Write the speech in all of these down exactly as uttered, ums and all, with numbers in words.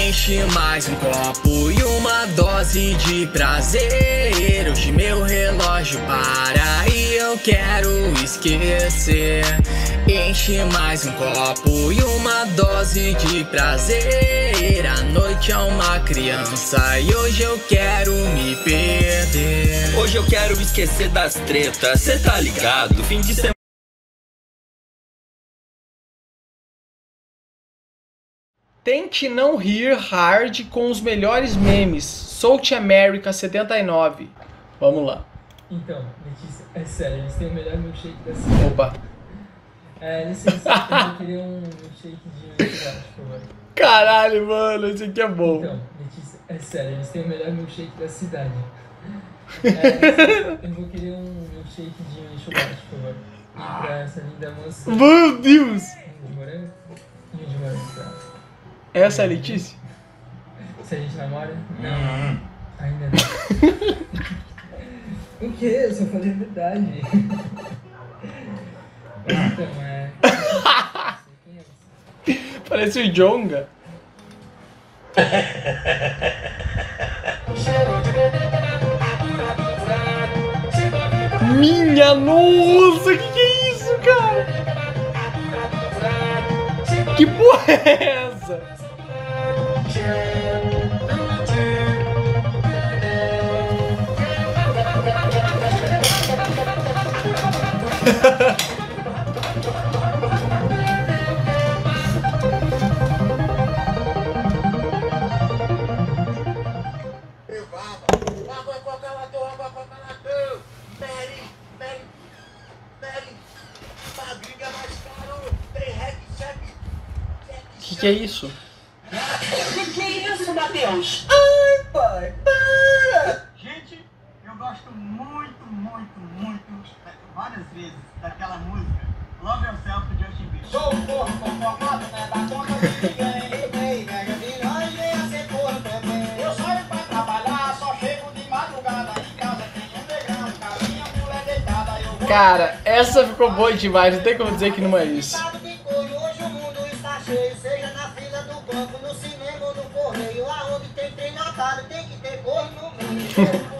Enche mais um copo e uma dose de prazer. Hoje meu relógio para e eu quero esquecer. Enche mais um copo e uma dose de prazer. A noite é uma criança e hoje eu quero me perder. Hoje eu quero esquecer das tretas, cê tá ligado? Fim de semana. Tente não rir hard com os melhores memes. South America setenta e nove. Vamos lá. Então, Letícia, é sério, eles têm o melhor milkshake da cidade. Opa. É, licença, eu queria um milkshake de chocolate, por favor. Caralho, mano, esse aqui é bom. Então, Letícia, é sério, eles têm o melhor milkshake da cidade. É, licença, eu vou querer um milkshake de chocolate, por favor. E pra essa linda moça. Meu Deus! De morango? E de morango, tá? Essa é a Letícia? Se a gente namora? Não. Ainda não. O quê? Eu só falei a verdade. Então, é... Quem é você? Parece o Jonga. Minha nossa, que que é isso, cara? Que porra é essa? Que que é isso? Que que é isso, Matheus? Ai, pai, para! Gente, eu gosto muito, muito, muito, várias vezes, daquela música Love Yourself do Justin Bieber. Sou um porra conformado, né? Da conta que ninguém vem, pega milhões, vem a ser porra também. Eu saio pra trabalhar, só chego de madrugada. Em casa tem um negrão, casinha, mulher deitada. Eu vou... Cara, essa ficou boa demais, não tem como dizer que não é isso. Hoje o mundo está cheio, seja na fila do banco, no cinema ou no correio. Aonde tem trem lotado, tem que ter corno no meio.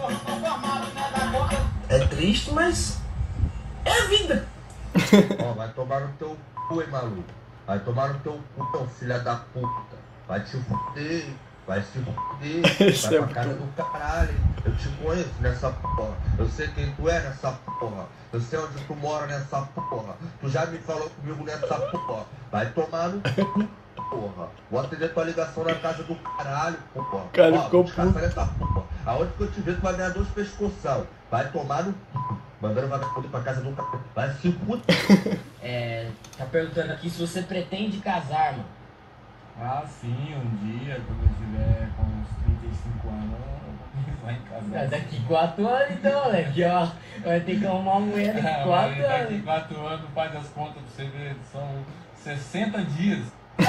É triste, mas é a vida. Ó, vai tomar no teu cu, hein, maluco. Vai tomar no teu cu, filha da puta. Vai te fuder, vai se fuder. Esse Vai é pra casa do caralho, hein. Eu te conheço nessa porra. Eu sei quem tu é nessa porra. Eu sei onde tu mora nessa porra. Tu já me falou comigo nessa porra. Vai tomar no cu, porra. Vou atender tua ligação na casa do caralho, porra. Cara, ó, ficou vou te caçar nessa porra. Aonde que eu te ver, tu vai ganhar dois pescoção. Vai tomar no cu. Mandando vagabundo pra casa do caralho. Vai se fuder. É, tá perguntando aqui se você pretende casar, mano. Ah, sim, um dia, quando eu tiver com uns trinta e cinco anos, eu vou casar. É, daqui quatro anos então, moleque, ó. Vai ter que arrumar uma mulher daqui É, quatro mas daqui anos. quatro anos, faz as contas pra você ver, são sessenta dias.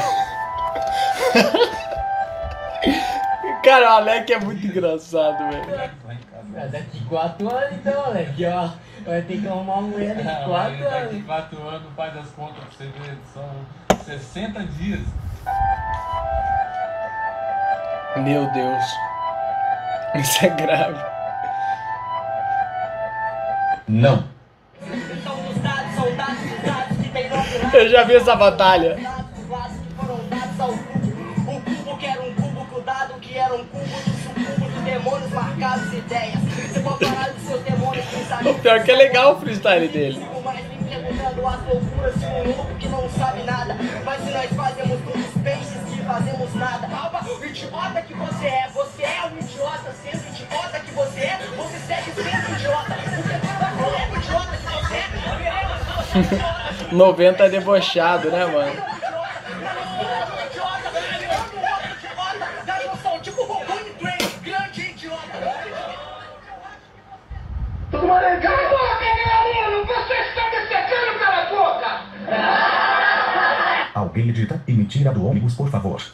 Cara, o Alec é muito engraçado, velho. É, daqui quatro anos então, moleque, ó. Vai ter que arrumar uma mulher daqui É, quatro mas daqui anos. quatro anos, faz as contas pra você ver, são sessenta dias. Meu Deus. Isso é grave. Não. Eu já vi essa batalha. O cubo que era um cubo grudado, que era um cubo de sucubo de demônios marcados ideias. Você pode falar dos seus demônios pensar. O pior é que é legal o freestyle dele. Mas me perguntando as loucuras de um louco que não sabe nada. Mas se nós fazemos dos peixes que fazemos nada. Alba, o idiota que você é, você é um idiota. Sendo idiota que você é, você segue sendo idiota. Porque você é o idiota que você é. noventa é debochado, né, mano? Cala a boca, Gabriel! Você está me secando pela boca! Alguém edita e me tira do ônibus, por favor.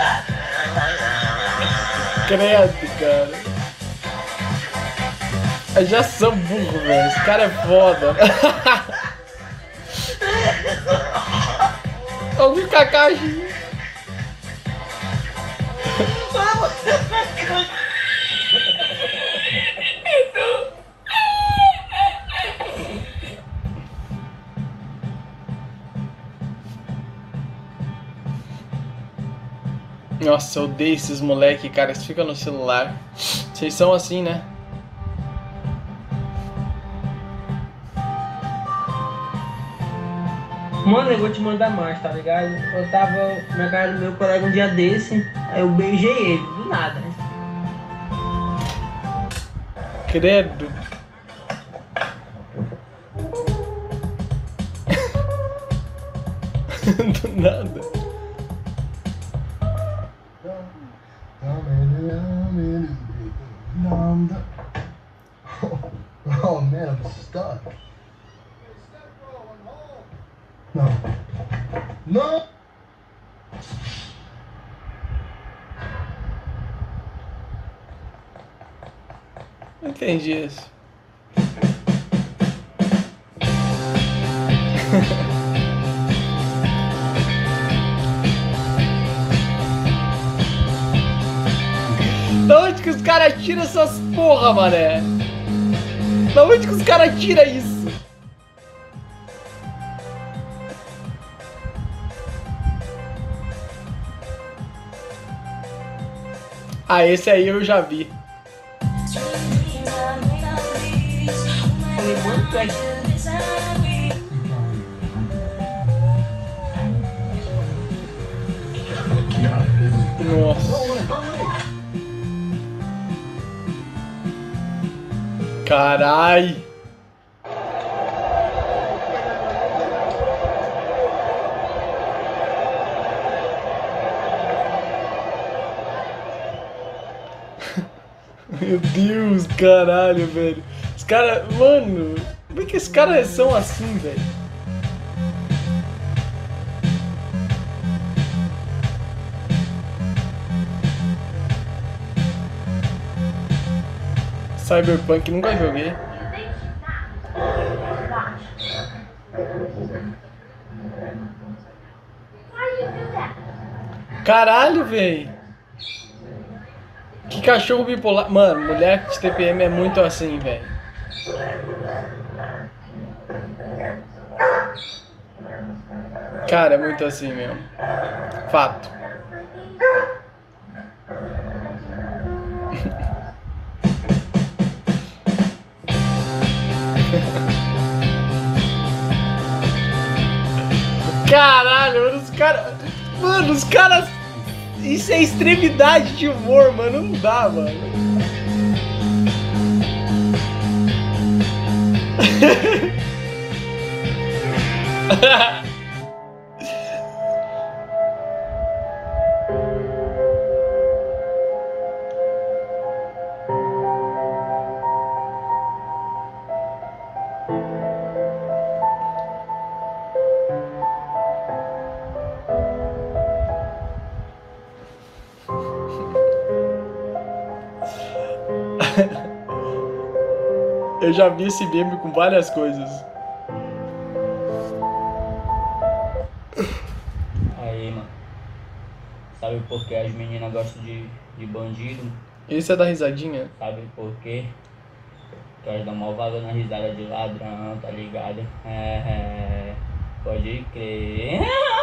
Credo, cara. Já são burro, velho. Esse cara é foda. Olha o Kakashi. Nossa, eu odeio esses moleque, cara, que ficam no celular. Vocês são assim, né? Mano, eu vou te mandar mais, tá ligado? Eu tava na casa do meu colega um dia desse, aí eu beijei ele, do nada, né? Credo. Do nada. Oh man, I'm stuck. No. No! Não entendi isso. Da onde que os caras tiram essas porra, mané? Da onde que os caras tiram isso? Ah, esse aí eu já vi. Nossa. Carai. Meu Deus, caralho, velho. Os caras, mano, como é que esses caras são assim, velho? Cyberpunk nunca joguei. Caralho, velho. Que cachorro bipolar. Mano, mulher de T P M é muito assim, velho. Cara, é muito assim mesmo. Fato. Caralho, mano, os caras. Mano, os caras. Isso é extremidade de humor, mano. Não dá, mano. Eu já vi esse meme com várias coisas. Aí, mano. Sabe por que as meninas gostam de, de bandido? Esse é da risadinha? Sabe por quê? Porque elas dão malvada na risada de ladrão, tá ligado? É, é, pode crer.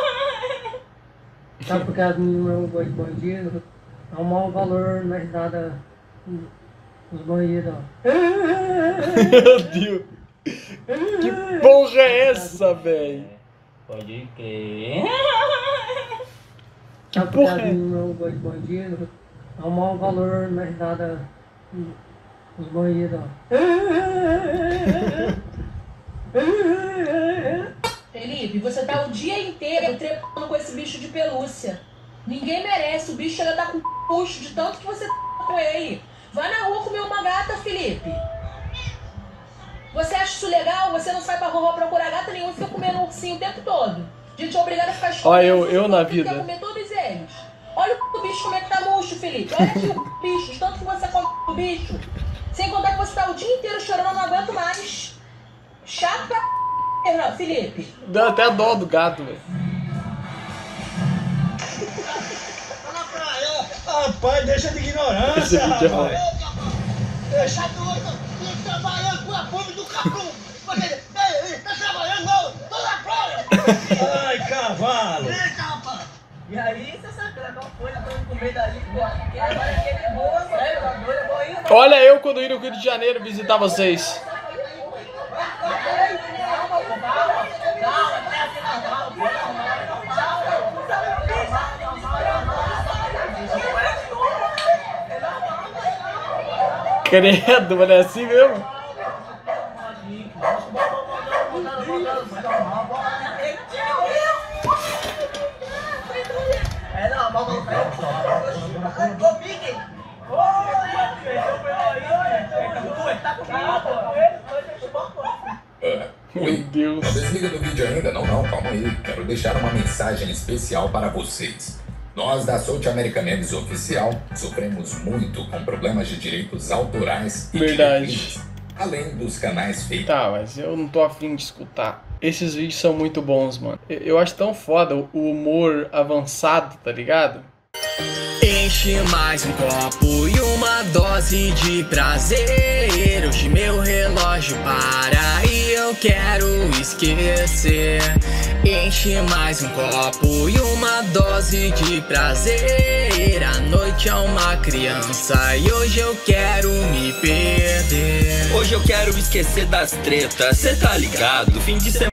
Sabe por que as meninas gostam de bandido? Dá um mau valor na risada dos bandidos. Meu Deus! Que porra é essa, velho? Pode crer. Que porra é? Não gosto de bandido. Dá um mau valor na risada dos bandidos. Felipe, você tá o dia inteiro trepando com esse bicho de pelúcia. Ninguém merece, o bicho chega a dar com puxo de tanto que você tá com ele. Vai na rua comer uma gata, Felipe. Você acha isso legal? Você não sai pra rua procurar gata nenhuma e fica comendo um ursinho o tempo todo. A gente é obrigado a ficar escondendo. Olha eu, eu na vida. Quer comer todos eles. Olha o bicho como é que tá murcho, Felipe. Olha aqui o bicho, tanto que você come o bicho. Sem contar que você tá o dia inteiro Boa, Felipe. Deu até dó do gato, velho. Rapaz, deixa de ignorância, Esse vídeo é bom. rapaz. Deixa doido, tô trabalhando com a fome do capum. Ei, tá trabalhando não, tô na praia. Ai, cavalo. Eita, rapaz. E aí, você sabe qual foi? Nós estamos com medo ali, pô. E agora aqui é boa, sério, tá doido, eu vou ir. Olha eu quando ir no Rio de Janeiro visitar vocês. Credo, mas é assim mesmo? É normal, vamos Meu Deus. Não desliga do vídeo ainda? Não, não, calma aí. Quero deixar uma mensagem especial para vocês. Nós da South American Memes Oficial sofremos muito com problemas de direitos autorais e Verdade. direitos, além dos canais feitos. Tá, mas eu não tô afim de escutar. Esses vídeos são muito bons, mano. Eu, eu acho tão foda o humor avançado, tá ligado? Enche mais um copo e uma dose de prazer. Hoje meu relógio para e eu quero esquecer. Enche mais um copo e uma dose de prazer. A noite é uma criança e hoje eu quero me perder. Hoje eu quero esquecer das tretas, cê tá ligado? Fim de semana